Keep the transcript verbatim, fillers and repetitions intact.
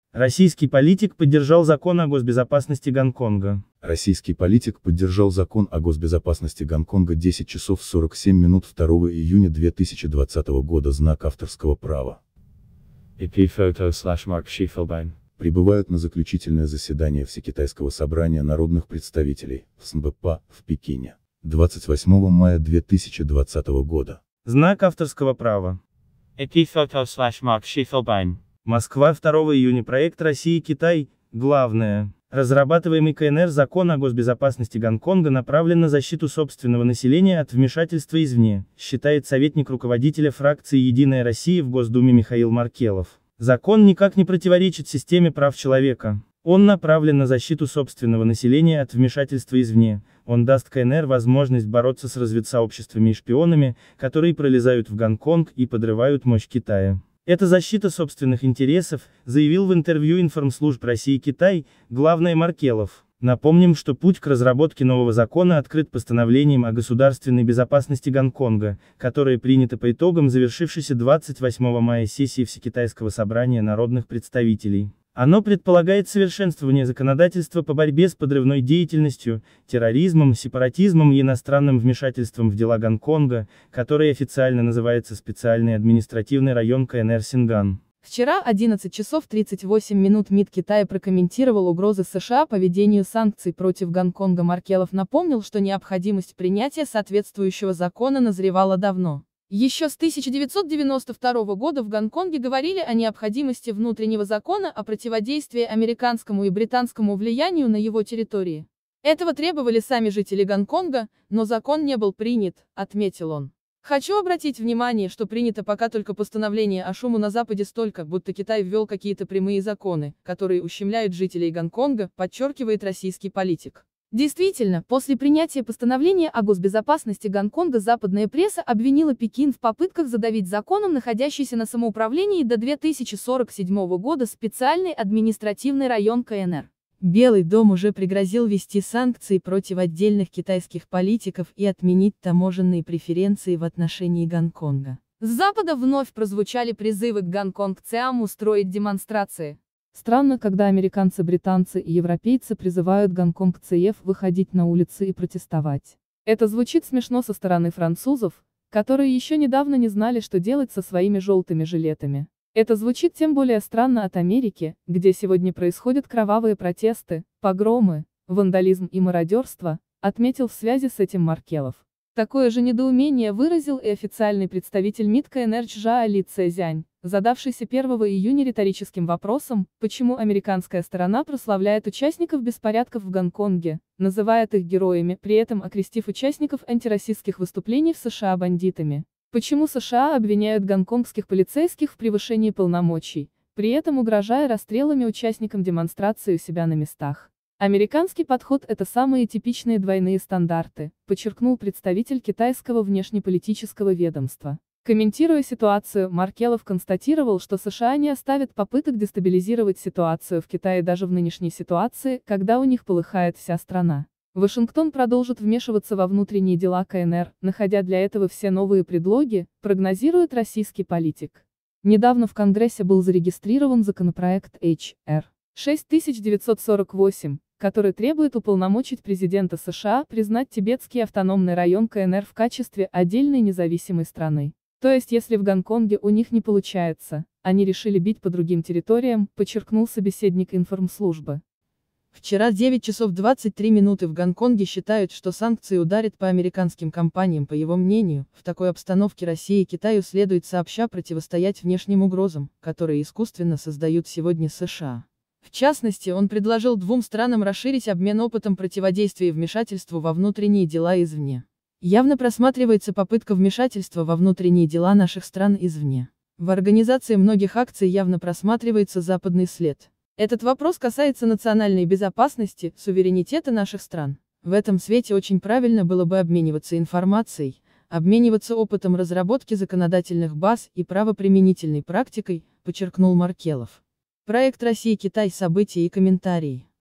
Российский политик поддержал закон о госбезопасности Гонконга. Российский политик поддержал закон о госбезопасности Гонконга десять часов сорок семь минут второго июня две тысячи двадцатого года. Знак авторского права. Прибывают на заключительное заседание Всекитайского собрания народных представителей, ФСНБПА, в Пекине, двадцать восьмого мая две тысячи двадцатого года. Знак авторского права. Москва, второго июня. Проект Россия-Китай. Главное. Разрабатываемый КНР закон о госбезопасности Гонконга направлен на защиту собственного населения от вмешательства извне, считает советник руководителя фракции «Единая Россия» в Госдуме Михаил Маркелов. Закон никак не противоречит системе прав человека. Он направлен на защиту собственного населения от вмешательства извне. Он даст КНР возможность бороться с разведсообществами и шпионами, которые пролезают в Гонконг и подрывают мощь Китая. Это защита собственных интересов, заявил в интервью информслужб России-Китай, главное Маркелов. Напомним, что путь к разработке нового закона открыт постановлением о государственной безопасности Гонконга, которое принято по итогам завершившейся двадцать восьмого мая сессии Всекитайского собрания народных представителей. Оно предполагает совершенствование законодательства по борьбе с подрывной деятельностью, терроризмом, сепаратизмом и иностранным вмешательством в дела Гонконга, который официально называется специальный административный район КНР Синган. Вчера, одиннадцать часов тридцать восемь минут, МИД Китая прокомментировал угрозы США по введению санкций против Гонконга. Маркелов напомнил, что необходимость принятия соответствующего закона назревала давно. Еще с тысяча девятьсот девяносто второго года в Гонконге говорили о необходимости внутреннего закона о противодействии американскому и британскому влиянию на его территории. Этого требовали сами жители Гонконга, но закон не был принят, отметил он. Хочу обратить внимание, что принято пока только постановление, а шуму на Западе столько, будто Китай ввел какие-то прямые законы, которые ущемляют жителей Гонконга, подчеркивает российский политик. Действительно, после принятия постановления о госбезопасности Гонконга западная пресса обвинила Пекин в попытках задавить законом находящийся на самоуправлении до две тысячи сорок седьмого года специальный административный район КНР. Белый дом уже пригрозил ввести санкции против отдельных китайских политиков и отменить таможенные преференции в отношении Гонконга. С Запада вновь прозвучали призывы к гонконгцам устроить демонстрации. Странно, когда американцы, британцы и европейцы призывают гонконгцев выходить на улицы и протестовать. Это звучит смешно со стороны французов, которые еще недавно не знали, что делать со своими желтыми жилетами. Это звучит тем более странно от Америки, где сегодня происходят кровавые протесты, погромы, вандализм и мародерство, отметил в связи с этим Маркелов. Такое же недоумение выразил и официальный представитель МИД КНР Чжа Ли Цзянь, задавшийся первого июня риторическим вопросом, почему американская сторона прославляет участников беспорядков в Гонконге, называет их героями, при этом окрестив участников антироссийских выступлений в США бандитами. Почему США обвиняют гонконгских полицейских в превышении полномочий, при этом угрожая расстрелами участникам демонстрации у себя на местах. Американский подход – это самые типичные двойные стандарты, подчеркнул представитель китайского внешнеполитического ведомства. Комментируя ситуацию, Маркелов констатировал, что США не оставят попыток дестабилизировать ситуацию в Китае даже в нынешней ситуации, когда у них полыхает вся страна. Вашингтон продолжит вмешиваться во внутренние дела КНР, находя для этого все новые предлоги, прогнозирует российский политик. Недавно в Конгрессе был зарегистрирован законопроект эйч эр шесть тысяч девятьсот сорок восемь, который требует уполномочить президента США признать Тибетский автономный район КНР в качестве отдельной независимой страны. То есть если в Гонконге у них не получается, они решили бить по другим территориям, подчеркнул собеседник информслужбы. Вчера девять часов двадцать три минуты в Гонконге считают, что санкции ударят по американским компаниям. По его мнению, в такой обстановке России и Китаю следует сообща противостоять внешним угрозам, которые искусственно создают сегодня США. В частности, он предложил двум странам расширить обмен опытом противодействия вмешательству во внутренние дела извне. Явно просматривается попытка вмешательства во внутренние дела наших стран извне. В организации многих акций явно просматривается западный след. Этот вопрос касается национальной безопасности, суверенитета наших стран. В этом свете очень правильно было бы обмениваться информацией, обмениваться опытом разработки законодательных баз и правоприменительной практикой, подчеркнул Маркелов. Проект Россия-Китай. События и комментарии.